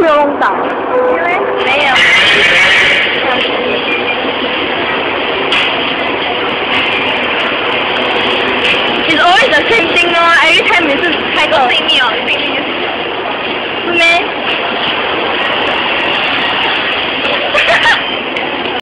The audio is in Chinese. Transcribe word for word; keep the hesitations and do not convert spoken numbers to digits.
没有弄到？ 因为没有。It's always the same thing 哦，every time 每次开个秘密哦，秘密。